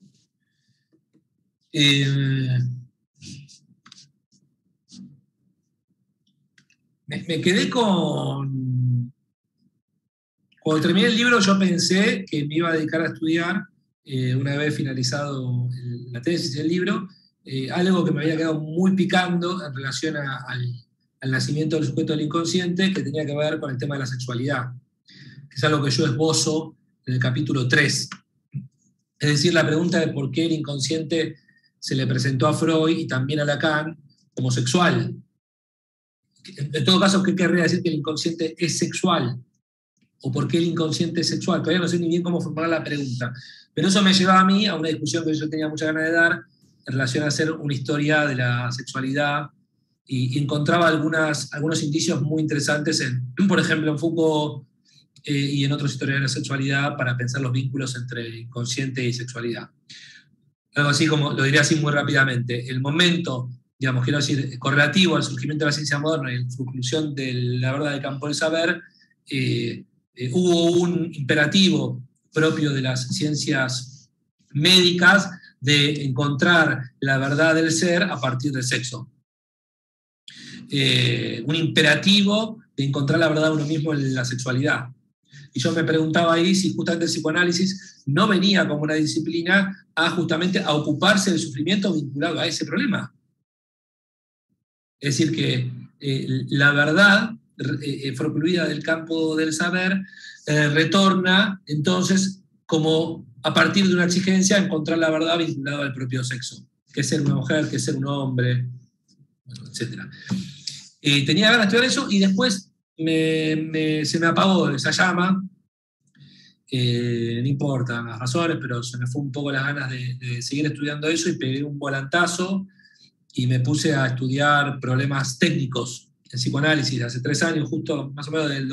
Me quedé con... Cuando terminé el libro yo pensé que me iba a dedicar a estudiar, una vez finalizado la tesis y el libro, algo que me había quedado muy picando en relación al nacimiento del sujeto del inconsciente, que tenía que ver con el tema de la sexualidad, que es algo que yo esbozo en el capítulo 3. Es decir, la pregunta de por qué el inconsciente se le presentó a Freud y también a Lacan como sexual. En todo caso, ¿qué querría decir que el inconsciente es sexual? ¿O por qué el inconsciente es sexual? Todavía no sé ni bien cómo formular la pregunta. Pero eso me llevaba a mí a una discusión que yo tenía mucha ganas de dar en relación a hacer una historia de la sexualidad, y encontraba algunos indicios muy interesantes, por ejemplo, en Foucault y en otros historiadores de la sexualidad, para pensar los vínculos entre inconsciente y sexualidad. Algo así como, lo diría así muy rápidamente, el momento, digamos, quiero decir, correlativo al surgimiento de la ciencia moderna y la conclusión de la verdad del campo del saber, hubo un imperativo propio de las ciencias médicas de encontrar la verdad del ser a partir del sexo. Un imperativo de encontrar la verdad de uno mismo en la sexualidad. Y yo me preguntaba ahí si justamente el psicoanálisis no venía como una disciplina justamente a ocuparse del sufrimiento vinculado a ese problema. Es decir, que la verdad procluida del campo del saber retorna entonces como a partir de una exigencia a encontrar la verdad vinculada al propio sexo, que es ser una mujer, que es ser un hombre, bueno, etc. Tenía ganas de estudiar eso y después se me apagó esa llama. No importa las razones, pero se me fue un poco las ganas de seguir estudiando eso y pegué un volantazo y me puse a estudiar problemas técnicos en psicoanálisis hace 3 años, justo más o menos del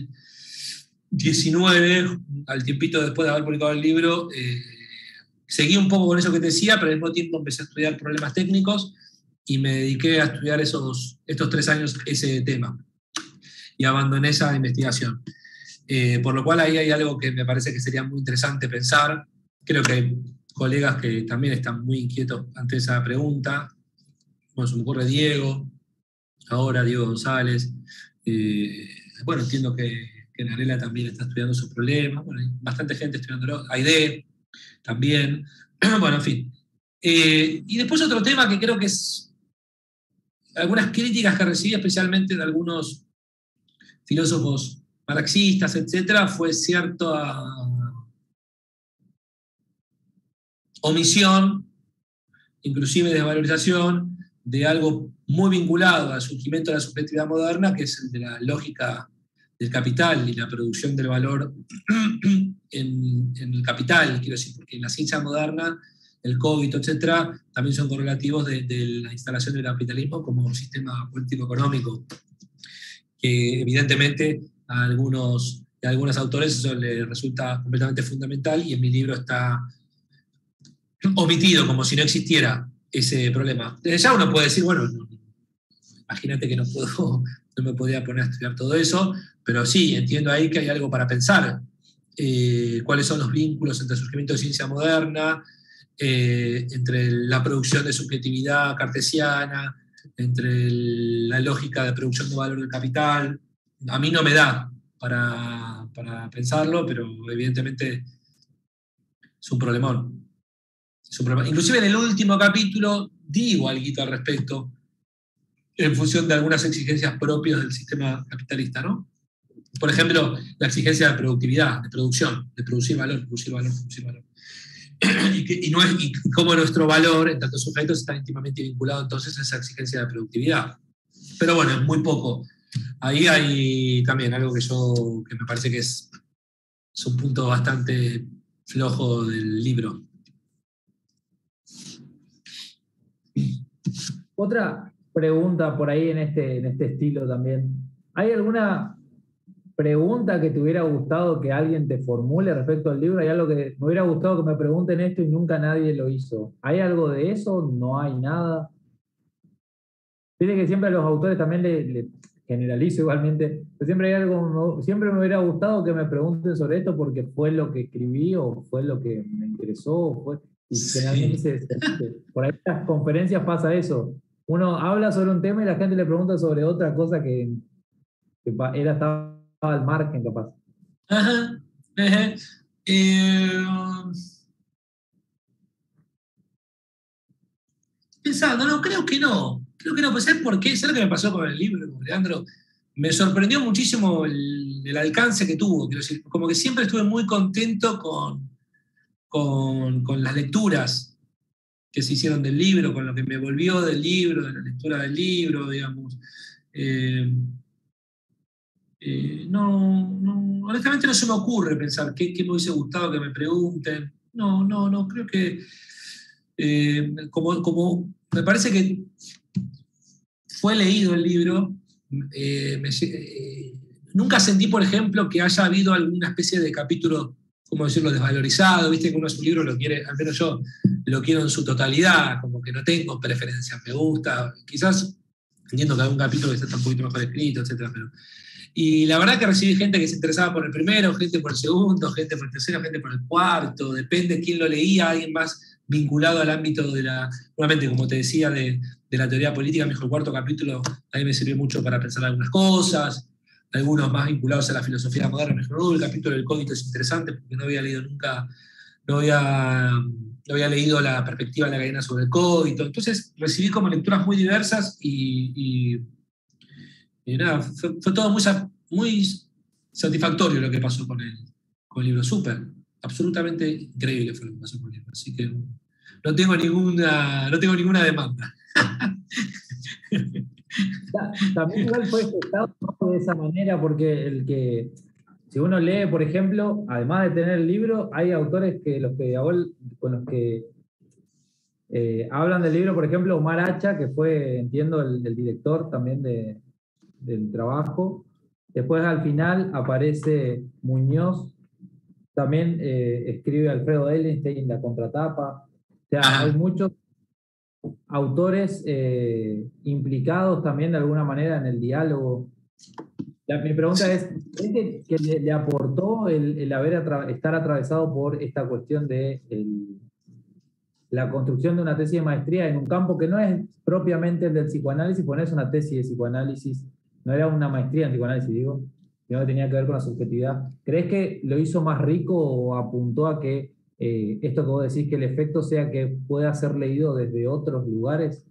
2019, al tiempito después de haber publicado el libro. Seguí un poco con eso que te decía, pero al mismo tiempo empecé a estudiar problemas técnicos y me dediqué a estudiar estos 3 años ese tema y abandoné esa investigación. Por lo cual ahí hay algo que me parece que sería muy interesante pensar. Creo que colegas que también están muy inquietos ante esa pregunta. Bueno, se me ocurre Diego González. Bueno, entiendo que Narela también está estudiando sus problemas. Bueno, hay bastante gente estudiándolo. Aide también. Bueno, en fin. Y después otro tema que creo que es algunas críticas que recibí especialmente de algunos filósofos marxistas, etcétera, fue cierta omisión, inclusive desvalorización, de algo muy vinculado al surgimiento de la subjetividad moderna, que es el de la lógica del capital y la producción del valor en el capital, quiero decir, porque en la ciencia moderna, el cogito, etcétera, también son correlativos de la instalación del capitalismo como sistema político-económico, que evidentemente a algunos autores eso les resulta completamente fundamental, y en mi libro está omitido, como si no existiera ese problema. Desde ya uno puede decir, bueno, imagínate que no me podía poner a estudiar todo eso, pero sí, entiendo ahí que hay algo para pensar. Cuáles son los vínculos entre el surgimiento de ciencia moderna, entre la producción de subjetividad cartesiana, entre la lógica de producción de valor del capital. A mí no me da para pensarlo, pero evidentemente es un problemón. Inclusive en el último capítulo digo algo al respecto, en función de algunas exigencias propias del sistema capitalista, ¿no? Por ejemplo, la exigencia de productividad, de producción, de producir valor. Y cómo nuestro valor, en tantos sujetos, está íntimamente vinculado entonces a esa exigencia de productividad. Pero bueno, es muy poco. Ahí hay también algo que me parece que es un punto bastante flojo del libro. Otra pregunta por ahí en este estilo también. ¿Hay alguna pregunta que te hubiera gustado que alguien te formule respecto al libro? ¿Hay algo que me hubiera gustado que me pregunten esto y nunca nadie lo hizo? ¿Hay algo de eso? ¿No hay nada? Tiene que siempre a los autores también le generalizo igualmente, pero siempre hay algo, siempre me hubiera gustado que me pregunten sobre esto porque fue lo que escribí o fue lo que me interesó, y generalmente por ahí en las conferencias pasa eso. Uno habla sobre un tema y la gente le pregunta sobre otra cosa que estaba al margen, capaz. Ajá, ajá. Pensando, no, creo que no. Creo que no, pues ¿sabes por qué? ¿Sabes lo que me pasó con el libro, Leandro? Me sorprendió muchísimo el alcance que tuvo. Quiero decir, como que siempre estuve muy contento con las lecturas que se hicieron del libro, con lo que me volvió del libro, de la lectura del libro, digamos. No, honestamente no se me ocurre pensar qué me hubiese gustado que me pregunten. No, creo que como me parece que fue leído el libro, nunca sentí, por ejemplo, que haya habido alguna especie de capítulo, ¿cómo decirlo?, desvalorizado. Viste que uno su libro lo quiere, al menos yo, lo quiero en su totalidad, como que no tengo preferencias, me gusta. Quizás entiendo que algún capítulo está un poquito mejor escrito, etc. Y la verdad que recibí gente que se interesaba por el primero, gente por el segundo, gente por el tercero, gente por el cuarto, depende quién lo leía, alguien más vinculado al ámbito de nuevamente, como te decía, de la teoría política. El cuarto capítulo a mí me sirvió mucho para pensar algunas cosas, algunos más vinculados a la filosofía moderna. Me dijo, el capítulo del cogito es interesante porque no había leído nunca, no había leído la perspectiva de la cadena sobre el cogito. Entonces recibí como lecturas muy diversas y nada, fue todo muy satisfactorio lo que pasó con el libro. Súper, absolutamente increíble fue lo que pasó con el libro. Así que no tengo ninguna demanda. También igual fue gestado de esa manera porque si uno lee, por ejemplo, además de tener el libro, hay autores con los que hablan del libro, por ejemplo, Omar Hacha, que fue, entiendo, el director también del trabajo. Después al final aparece Muñoz, también escribe Alfredo Ellenstein, La Contratapa. O sea, hay muchos autores implicados también de alguna manera en el diálogo. Mi pregunta es, ¿crees que le aportó el estar atravesado por esta cuestión de la construcción de una tesis de maestría en un campo que no es propiamente el del psicoanálisis, pues no es una tesis de psicoanálisis, no era una maestría en psicoanálisis, digo, sino que tenía que ver con la subjetividad. ¿Crees que lo hizo más rico o apuntó a que esto que vos decís, que el efecto sea que pueda ser leído desde otros lugares?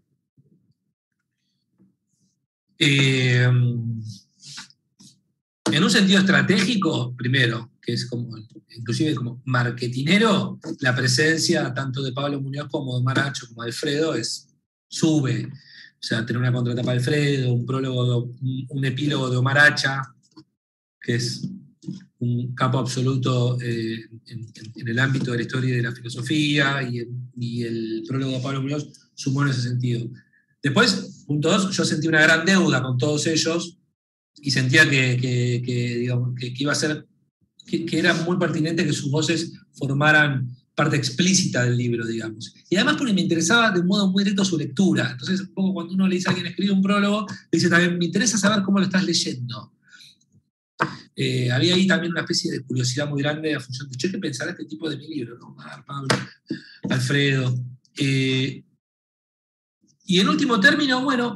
En un sentido estratégico, primero, que es como, inclusive como marketinero, la presencia tanto de Pablo Muñoz como de Maracho como de Alfredo sube. O sea, tener una contratapa de Alfredo, un prólogo, un epílogo de Omar Hacha, que es un capo absoluto en el ámbito de la historia y de la filosofía, y el prólogo de Pablo Muñoz sumó en ese sentido. Después, punto 2, yo sentí una gran deuda con todos ellos, y sentía digamos, que iba a ser, que era muy pertinente que sus voces formaran parte explícita del libro, digamos. Y además porque me interesaba de un modo muy directo su lectura. Entonces, un poco cuando uno le dice a alguien escribe un prólogo, le dice también, me interesa saber cómo lo estás leyendo. Había ahí también una especie de curiosidad muy grande a función de, ¿qué pensará este tipo de mi libro? ¿No? Pablo, Alfredo. Y en último término, bueno,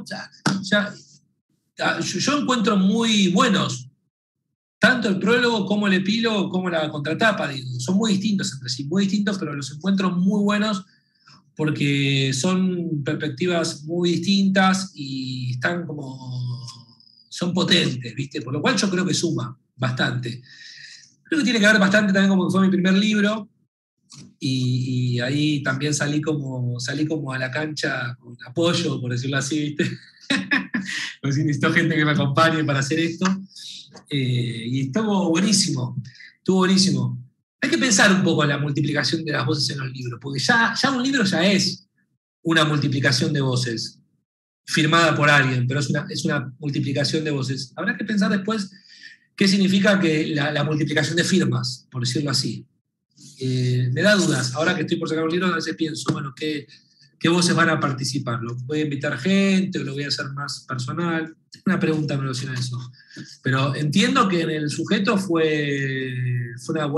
yo encuentro muy buenos tanto el prólogo como el epílogo como la contratapa, digo, son muy distintos entre sí, muy distintos, pero los encuentro muy buenos porque son perspectivas muy distintas y están son potentes, ¿viste? Por lo cual yo creo que suma bastante. Creo que tiene que ver bastante también como que fue mi primer libro, y ahí también salí como a la cancha con apoyo, por decirlo así, ¿viste? Pues necesito gente que me acompañe para hacer esto. Y estuvo buenísimo, estuvo buenísimo. Hay que pensar un poco en la multiplicación de las voces en los libros, porque ya un libro ya es una multiplicación de voces, firmada por alguien, pero es una multiplicación de voces. Habrá que pensar después qué significa que la multiplicación de firmas, por decirlo así. Me da dudas. Ahora que estoy por sacar un libro, a veces pienso, bueno, ¿qué voces van a participar? ¿Lo voy a invitar gente o lo voy a hacer más personal? Tengo una pregunta en relación a eso. Pero entiendo que en el sujeto fue una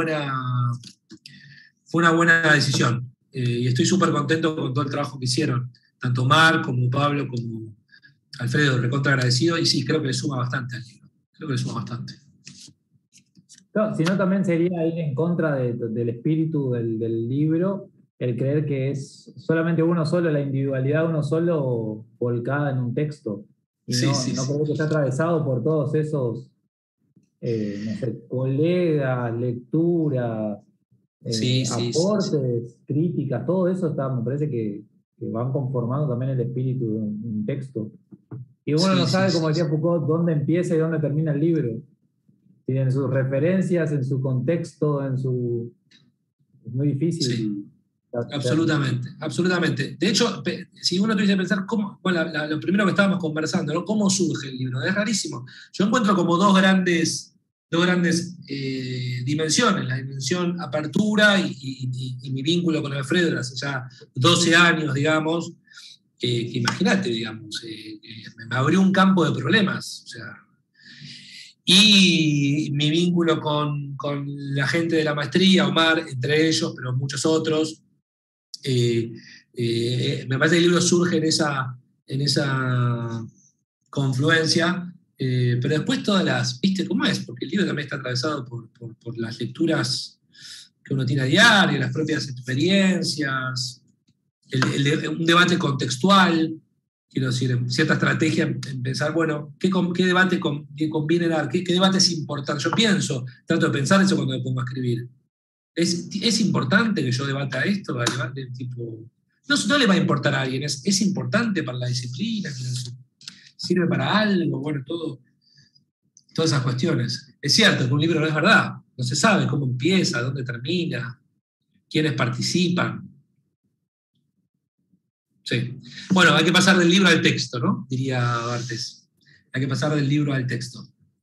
buena decisión. Y estoy súper contento con todo el trabajo que hicieron. Tanto Mar como Pablo como Alfredo, recontra agradecido. Y sí, creo que le suma bastante al libro. Creo que le suma bastante. No, sino también sería ir en contra del espíritu del libro, el creer que es solamente uno solo, la individualidad de uno solo volcada en un texto. Y Sí, no, sí, no sí. creo que está atravesado por todos esos, no sé, colegas, lecturas, Sí, sí, sí, sí. aportes, críticas, todo eso está, me parece que van conformando también el espíritu de un texto. Y uno Sí, no sí, sabe, como sí, decía sí. Foucault, dónde empieza y dónde termina el libro. En sus referencias, en su contexto, es muy Sí. difícil. Absolutamente, absolutamente. De hecho, si uno tuviese que pensar cómo, bueno, lo primero que estábamos conversando, ¿no? ¿Cómo surge el libro? Es rarísimo. Yo encuentro como dos grandes dimensiones, la dimensión apertura y mi vínculo con Alfredo hace ya 12 años, digamos, que imagínate, digamos, me abrió un campo de problemas, o sea, y mi vínculo con la gente de la maestría, Omar, entre ellos, pero muchos otros. Me parece que el libro surge en esa confluencia, pero después todas ¿viste cómo es? Porque el libro también está atravesado por las lecturas que uno tiene a diario, las propias experiencias, un debate contextual, quiero decir, cierta estrategia en pensar, bueno, ¿qué debate conviene dar? ¿Qué debate es importante? Yo trato de pensar eso cuando me pongo a escribir. ¿Es importante que yo debata esto? Tipo, no le va a importar a alguien, es importante para la disciplina, sirve para algo, bueno, todas esas cuestiones. Es cierto que un libro no es verdad, no se sabe cómo empieza, dónde termina, quiénes participan. Sí. Bueno, hay que pasar del libro al texto, ¿no? Diría Barthes. Hay que pasar del libro al texto.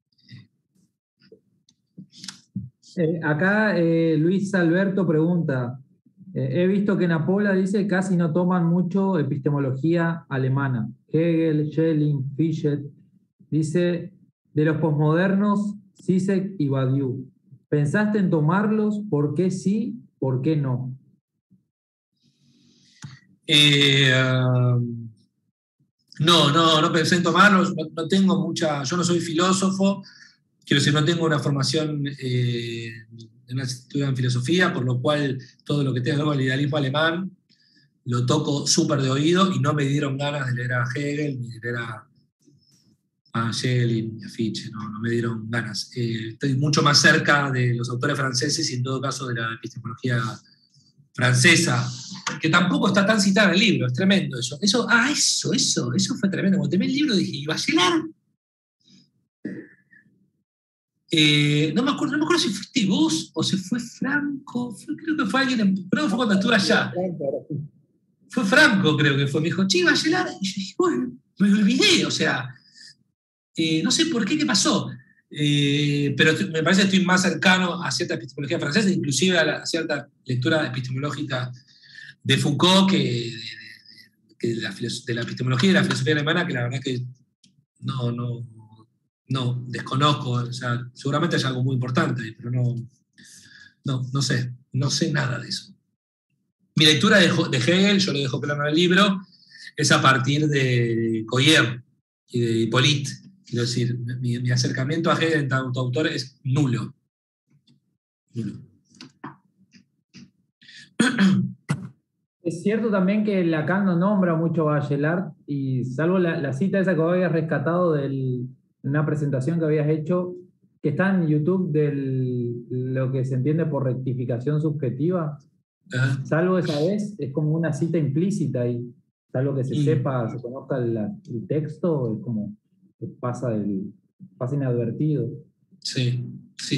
Acá Luis Alberto pregunta, he visto que en Apola dice casi no toman mucho epistemología alemana. Hegel, Schelling, Fichte, dice de los posmodernos, Zizek y Badiou. ¿Pensaste en tomarlos? ¿Por qué sí? ¿Por qué no? No pensé en tomarlo, no tengo mucha, yo no soy filósofo, quiero decir, no tengo una formación en una estudio en filosofía, por lo cual todo lo que tenga que ver con el idealismo alemán lo toco súper de oído y no me dieron ganas de leer a Hegel ni de leer a Schelling ni a Fichte, no me dieron ganas. Estoy mucho más cerca de los autores franceses y en todo caso de la epistemología francesa, que tampoco está tan citada en el libro, es tremendo eso. Eso fue tremendo. Cuando terminé el libro dije, ¿y Bachelard? No me acuerdo si fuiste vos o si fue Franco, creo que fue alguien, creo que fue cuando estuve allá. Fue Franco, creo que fue, me dijo, che, Bachelard, y yo dije, bueno, me olvidé, o sea, no sé por qué pasó, pero me parece que estoy más cercano a cierta epistemología francesa, inclusive a cierta lectura epistemológica de Foucault, que de la epistemología y de la filosofía alemana, que la verdad que no desconozco, o sea, seguramente hay algo muy importante, pero no sé nada de eso. Mi lectura de Hegel, yo lo dejo claro en el libro, es a partir de Coyer y de Hippolyte. Quiero decir, mi acercamiento a Hegel en tanto autor es nulo. Es cierto también que Lacan no nombra mucho a Bachelard, y salvo la cita esa que habías rescatado de una presentación que habías hecho, que está en YouTube, de lo que se entiende por rectificación subjetiva. Salvo esa vez, es como una cita implícita y salvo que se sepa, se conozca el texto, es como que pasa inadvertido. Sí.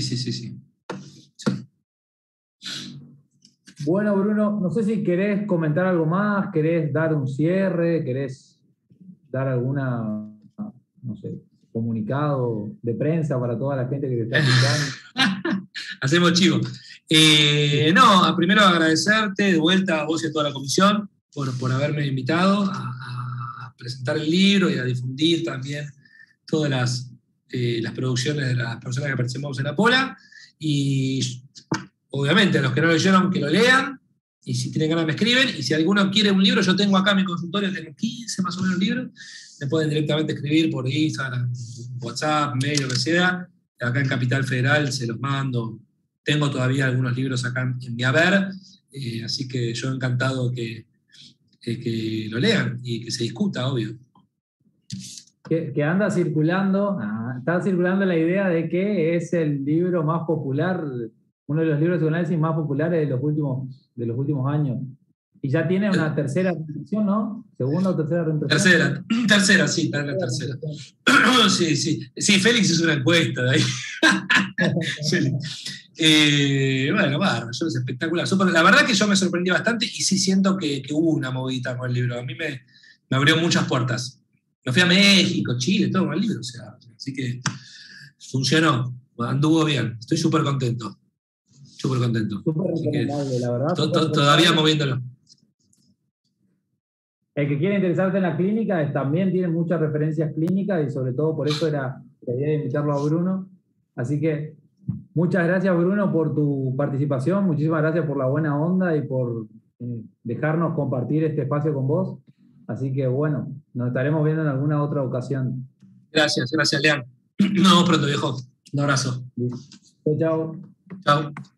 Bueno, Bruno, no sé si querés comentar algo más, querés dar un cierre, querés dar alguna, no sé, comunicado de prensa para toda la gente que te está escuchando. Hacemos chivo. Primero agradecerte de vuelta a vos y a toda la comisión por haberme invitado a presentar el libro y a difundir también todas las producciones de las personas que aparecemos en la Pola. Y obviamente a los que no leyeron, que lo lean, y si tienen ganas me escriben, y si alguno quiere un libro, yo tengo acá en mi consultorio, tengo 15 más o menos libros, me pueden directamente escribir por Instagram, WhatsApp, mail, lo que sea. Acá en Capital Federal se los mando. Tengo todavía algunos libros acá en mi haber, así que yo encantado que lo lean y que se discuta, obvio. Que anda circulando, está circulando la idea de que es el libro más popular, uno de los libros de psicoanálisis más populares de los últimos años. Y ya tiene una tercera reimpresión, ¿no? ¿Segunda o tercera reimpresión? Tercera, sí, está en la tercera. Sí, Félix hizo una encuesta de ahí. Bueno, es espectacular. La verdad que yo me sorprendí bastante y sí siento que hubo una movida con el libro. A mí me abrió muchas puertas. Me fui a México, Chile, todo con el libro. O sea, así que funcionó, anduvo bien. Estoy súper contento. Súper contento. Súper recomendable, la verdad. Todavía moviéndolo. El que quiere interesarse en la clínica también tiene muchas referencias clínicas y sobre todo por eso era la idea de invitarlo a Bruno. Así que muchas gracias, Bruno, por tu participación. Muchísimas gracias por la buena onda y por dejarnos compartir este espacio con vos. Así que bueno, nos estaremos viendo en alguna otra ocasión. Gracias, Lean. Nos vemos pronto, viejo. Un abrazo. Chao. Chao.